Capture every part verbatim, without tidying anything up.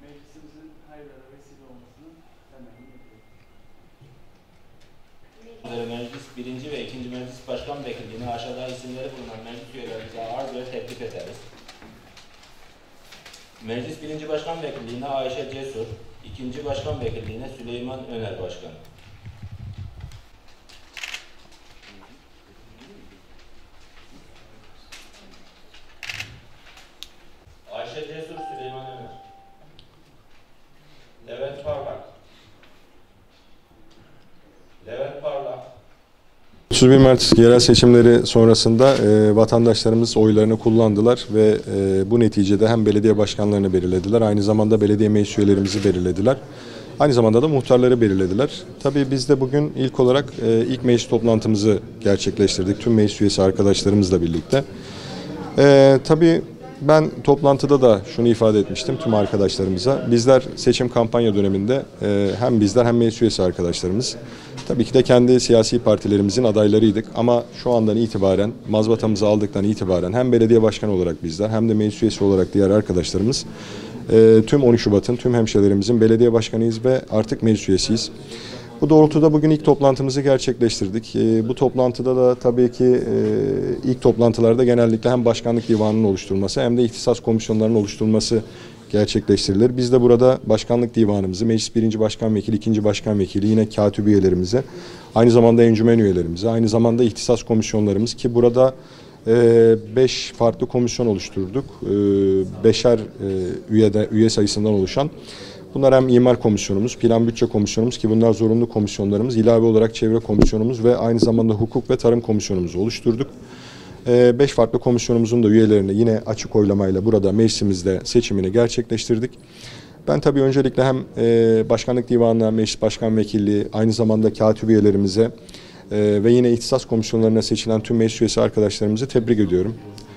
meclisimizin hayırlara vesile olmasını temenni ediyorum. Meclis birinci ve ikinci Meclis Başkan Vekilliğine aşağıda isimleri bulunan meclis üyelerimize arz ve teklif ederiz. Meclis birinci Başkan Vekilliğine Ayşe Cesur, ikinci Başkan Vekilliğine Süleyman Öner Başkan. Ayşe Cesur, Süleyman Öner. Levent Parlak. Levent Parlak. otuz bir Mart yerel seçimleri sonrasında e, vatandaşlarımız oylarını kullandılar ve e, bu neticede hem belediye başkanlarını belirlediler, aynı zamanda belediye meclis üyelerimizi belirlediler. Aynı zamanda da muhtarları belirlediler. Tabii biz de bugün ilk olarak e, ilk meclis toplantımızı gerçekleştirdik. Tüm meclis üyesi arkadaşlarımızla birlikte. E, tabii ben toplantıda da şunu ifade etmiştim tüm arkadaşlarımıza. Bizler seçim kampanya döneminde e, hem bizler hem meclis üyesi arkadaşlarımız tabii ki de kendi siyasi partilerimizin adaylarıydık. Ama şu andan itibaren, mazbatamızı aldıktan itibaren hem belediye başkanı olarak bizler hem de meclis üyesi olarak diğer arkadaşlarımız e, tüm on üç Şubat'ın tüm hemşehrilerimizin belediye başkanıyız ve artık meclis üyesiyiz. Bu doğrultuda bugün ilk toplantımızı gerçekleştirdik. E, bu toplantıda da tabii ki e, ilk toplantılarda genellikle hem başkanlık divanının oluşturulması hem de ihtisas komisyonlarının oluşturulması gerçekleştirilir. Biz de burada başkanlık divanımızı, meclis birinci başkan vekili, ikinci başkan vekili, yine katip üyelerimize, aynı zamanda encümen üyelerimize, aynı zamanda ihtisas komisyonlarımız ki burada e, beş farklı komisyon oluşturduk. E, beşer e, üyede, üye sayısından oluşan. Bunlar hem imar komisyonumuz, plan bütçe komisyonumuz ki bunlar zorunlu komisyonlarımız, ilave olarak çevre komisyonumuz ve aynı zamanda hukuk ve tarım komisyonumuzu oluşturduk. Beş farklı komisyonumuzun da üyelerini yine açık oylamayla burada meclisimizde seçimini gerçekleştirdik. Ben tabii öncelikle hem Başkanlık Divanı'na, Meclis Başkan Vekilliği, aynı zamanda katip üyelerimize ve yine ihtisas komisyonlarına seçilen tüm meclis üyesi arkadaşlarımızı tebrik ediyorum.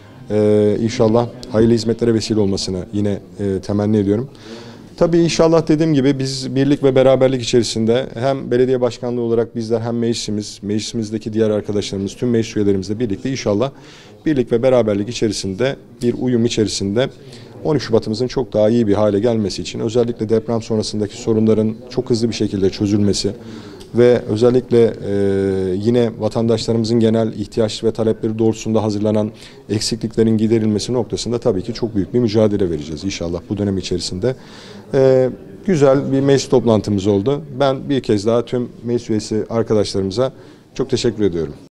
İnşallah hayırlı hizmetlere vesile olmasını yine temenni ediyorum. Tabii inşallah dediğim gibi biz birlik ve beraberlik içerisinde hem belediye başkanlığı olarak bizler hem meclisimiz, meclisimizdeki diğer arkadaşlarımız, tüm meclis üyelerimizle birlikte inşallah birlik ve beraberlik içerisinde bir uyum içerisinde on üç Şubat'ımızın çok daha iyi bir hale gelmesi için özellikle deprem sonrasındaki sorunların çok hızlı bir şekilde çözülmesi ve özellikle e, yine vatandaşlarımızın genel ihtiyaç ve talepleri doğrultusunda hazırlanan eksikliklerin giderilmesi noktasında tabii ki çok büyük bir mücadele vereceğiz inşallah bu dönem içerisinde. E, güzel bir meclis toplantımız oldu. Ben bir kez daha tüm meclis üyesi arkadaşlarımıza çok teşekkür ediyorum.